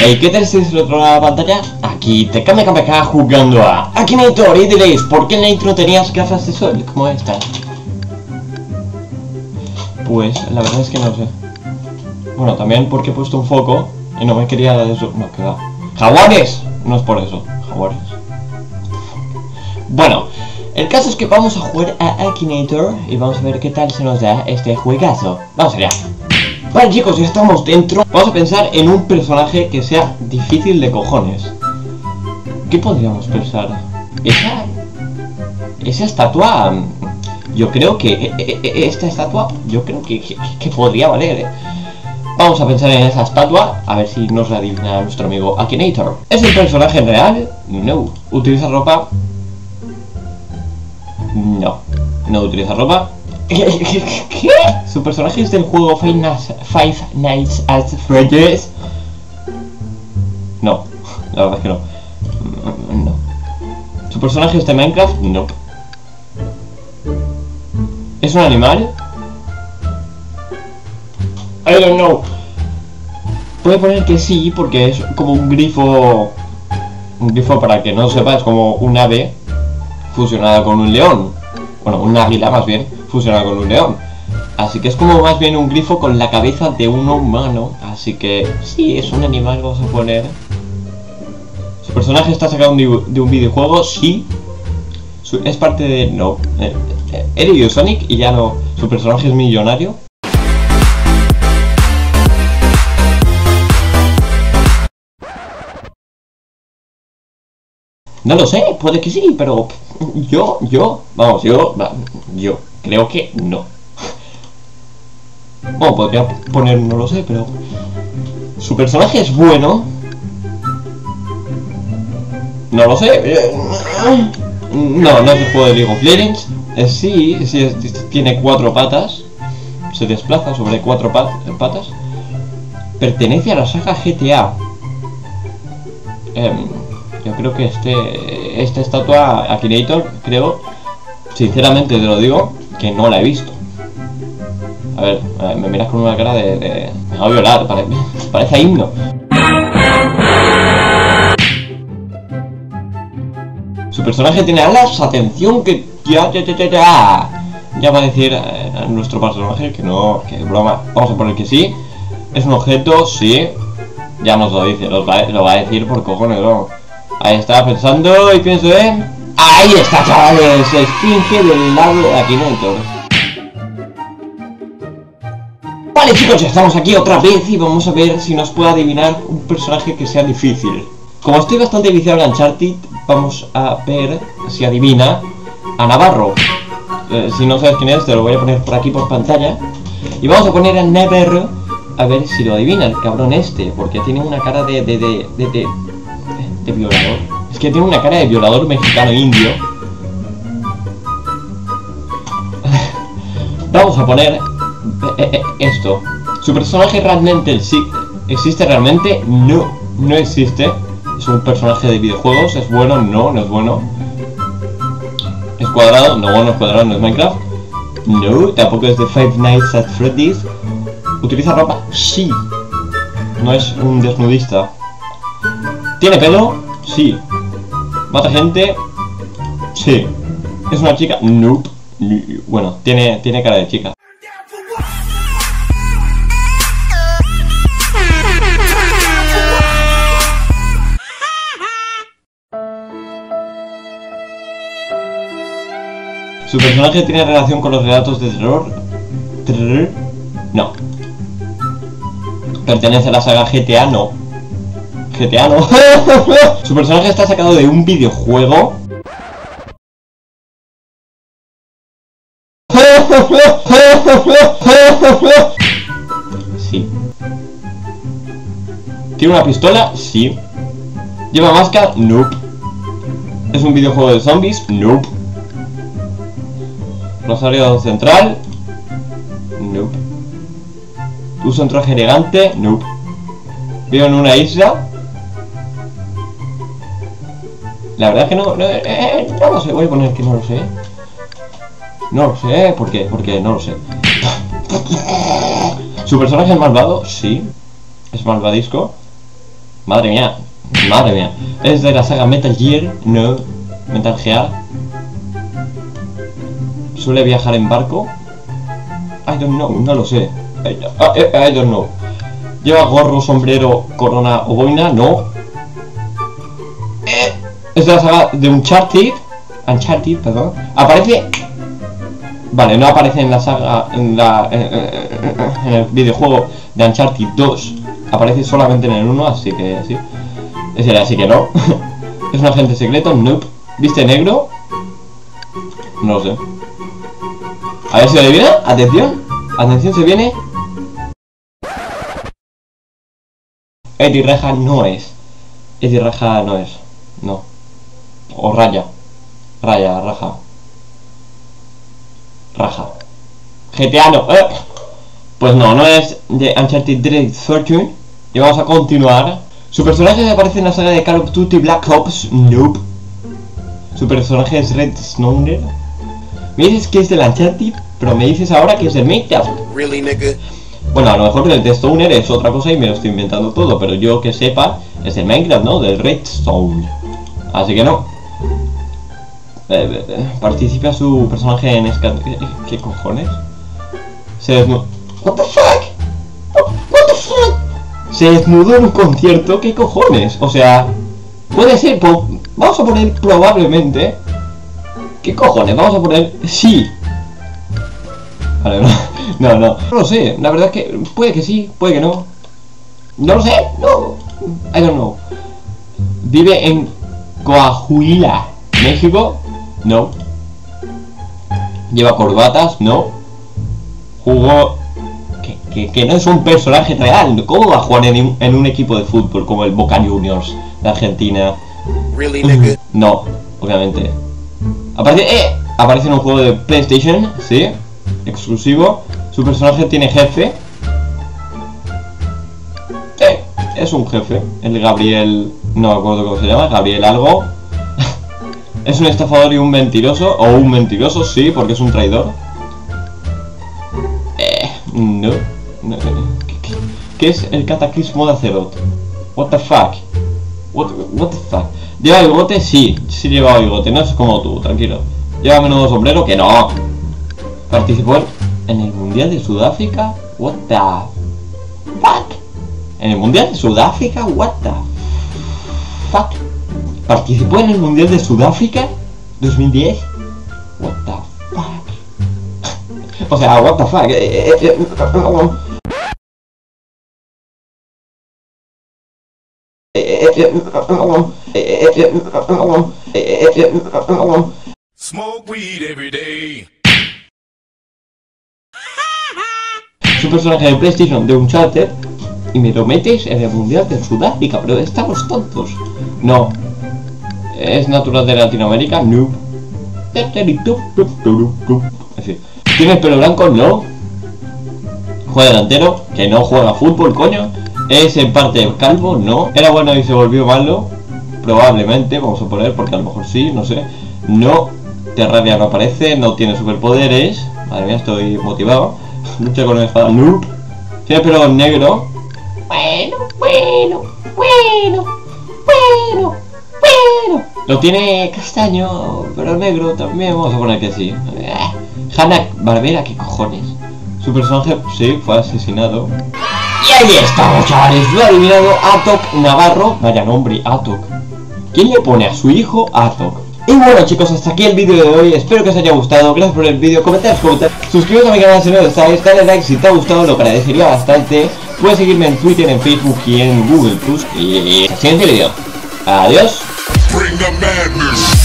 Hey, ¿qué tal estáis del otro lado de la pantalla? Aquí te cambia acá jugando a Akinator. Y diréis, ¿por qué en la intro tenías gafas de sol como estas? Pues la verdad es que no sé. Bueno, también porque he puesto un foco y no me quería dar eso. No, que va. ¡Jaguares! No es por eso, jaguares. Bueno, el caso es que vamos a jugar a Akinator y vamos a ver qué tal se nos da este juegazo. Vamos allá. Vale chicos, ya estamos dentro. Vamos a pensar en un personaje que sea difícil de cojones. ¿Qué podríamos pensar? Esa estatua... Yo creo que... esta estatua... Yo creo que podría valer. Vamos a pensar en esa estatua. A ver si nos la adivina nuestro amigo Akinator. ¿Es un personaje real? No. ¿Utiliza ropa? No. No utiliza ropa. ¿Qué? ¿Su personaje es del juego Five Nights at Freddy's? No, la verdad es que no. No. ¿Su personaje es de Minecraft? No. ¿Es un animal? I don't know. Voy a poner que sí, porque es como un grifo. Un grifo, para que no lo sepa, es como un ave fusionada con un león. Bueno, un águila más bien, fusionada con un león. Así que es como más bien un grifo con la cabeza de un humano. Así que sí, es un animal, vamos a poner. ¿Su personaje está sacado de un videojuego? Sí. Es parte de... No. Era Sonic y ya no. ¿Su personaje es millonario? No lo sé, puede que sí, pero yo creo que no. Bueno, podría poner no lo sé, pero... ¿Su personaje es bueno? No lo sé. No es el juego de League of Legends. Sí, tiene 4 patas. Se desplaza sobre 4 patas. Pertenece a la saga GTA. Yo creo que esta estatua Akinator, creo, sinceramente te lo digo, que no la he visto. A ver, me miras con una cara de... Me va a violar, parece himno. Su personaje tiene alas, atención, que ya va a decir a nuestro personaje que no, que es broma. Vamos a poner que sí. Es un objeto, sí. Ya nos lo dice, lo va a decir por cojones, ¿no? Ahí está, pensando y pienso en... ¡Ahí está, chavales! Esfinge del lago de Akinator. Vale chicos, ya estamos aquí otra vez y vamos a ver si nos puede adivinar un personaje que sea difícil. Como estoy bastante viciado en Uncharted, vamos a ver si adivina a Navarro. Si no sabes quién es, te lo voy a poner por aquí por pantalla. Y vamos a poner a Navarro a ver si lo adivina el cabrón este, porque tiene una cara de violador. Es que tiene una cara de violador mexicano indio. Vamos a poner esto. ¿Su personaje realmente existe realmente? No existe. Es un personaje de videojuegos. ¿Es bueno? No es bueno. ¿Es cuadrado? No es cuadrado, no es Minecraft. No, tampoco es de Five Nights at Freddy's. ¿Utiliza ropa? Sí. No es un desnudista. ¿Tiene pelo? Sí. ¿Mata gente? Sí. ¿Es una chica? Nope. Bueno, tiene cara de chica. ¿Su personaje tiene relación con los relatos de terror? No. ¿Pertenece a la saga GTA? No. GTA no. ¿Su personaje está sacado de un videojuego? Sí. ¿Tiene una pistola? Sí. ¿Lleva máscara? Nope. ¿Es un videojuego de zombies? Nope. ¿Rosario central? Nope. ¿Usa un traje elegante? Nope. ¿Vive en una isla? La verdad es que no lo sé, voy a poner que no lo sé. No lo sé, ¿por qué? Porque no lo sé. ¿Su personaje es malvado? Sí. ¿Es malvadisco? Madre mía, madre mía. Es de la saga Metal Gear, no, Metal Gear. Suele viajar en barco. I don't know, no lo sé. I don't know. Lleva gorro, sombrero, corona o boina, no. Es de la saga de Uncharted, perdón. Aparece. Vale, no aparece en la saga, en el videojuego de Uncharted 2. Aparece solamente en el 1, así que sí. Así que no. Es un agente secreto, nope. ¿Viste negro? No lo sé. A ver si lo adivina. Atención. Atención, se viene. Eddie Raja no es. Eddie Raja no es. No. O Raja. Raja. GTA no. Pues no es de Uncharted Dread Fortune. Y vamos a continuar. Su personaje aparece en la saga de Call of Duty Black Ops. Nope. Su personaje es Red Snowden. Me dices que es del Uncharted, pero me dices ahora que es del Minecraft. Really, nigga? Bueno, a lo mejor el de Stoner es otra cosa y me lo estoy inventando todo, pero yo que sepa es del Minecraft, ¿no? Del Redstone. Así que no. Participa su personaje en ¿Qué cojones? Se desnudó. What the fuck? What the fuck? Se desnudó en un concierto, ¿qué cojones? O sea, puede ser, vamos a poner probablemente. ¿Qué cojones? Vamos a poner sí. Vale, no lo sé, la verdad es que puede que sí, puede que no. No lo sé, no. I don't know. Vive en Coahuila, México. No. Lleva corbatas, no. Jugó. Que no es un personaje real. ¿Cómo va a jugar en un equipo de fútbol como el Boca Juniors de Argentina? Really, nigga? No, obviamente. Aparece en un juego de PlayStation, sí, exclusivo. Su personaje tiene jefe. Es un jefe. El Gabriel. No me acuerdo cómo se llama. Gabriel algo. Es un estafador y un mentiroso. O un mentiroso, sí, porque es un traidor. No. ¿Qué es el cataclismo de Azeroth? What the fuck? What the fuck? ¿Lleva bigote? Sí lleva bigote, no es como tú, tranquilo. ¿Lleva menudo sombrero? Que no. ¿Participó en el Mundial de Sudáfrica? What the fuck? ¿En el Mundial de Sudáfrica? What the fuck? ¿Participó en el Mundial de Sudáfrica 2010? What the fuck? O sea, what the fuck? Smoke weed every day. Su personaje de PlayStation de Uncharted y me lo metes en el Mundial de Sudáfrica, pero estamos tontos. No. ¿Es natural de Latinoamérica? No. Así. ¿Tiene el pelo blanco? No. ¿Juega delantero? Que no juega fútbol, coño. ¿Es en parte calvo? No. ¿Era bueno y se volvió malo? Probablemente, vamos a poner, porque a lo mejor sí, no sé. No. Terraria no aparece, no tiene superpoderes. Madre mía, estoy motivado. Lucha con el espada. No. Tiene pelo negro. Bueno. Lo tiene castaño, pero negro también, vamos a poner que sí. Hanna Barbera, ¿qué cojones? Su personaje, sí, fue asesinado. Y ahí estamos, chavales, lo ha adivinado Atok Navarro. Vaya nombre, Atok. ¿Quién le pone a su hijo Atok? Y bueno, chicos, hasta aquí el vídeo de hoy. Espero que os haya gustado. Gracias por el vídeo. Comentad. Suscríbete a mi canal si no lo estáis. Dale like si te ha gustado, lo agradecería bastante. Puedes seguirme en Twitter, en Facebook y en Google Plus. Y hasta el siguiente vídeo. Adiós.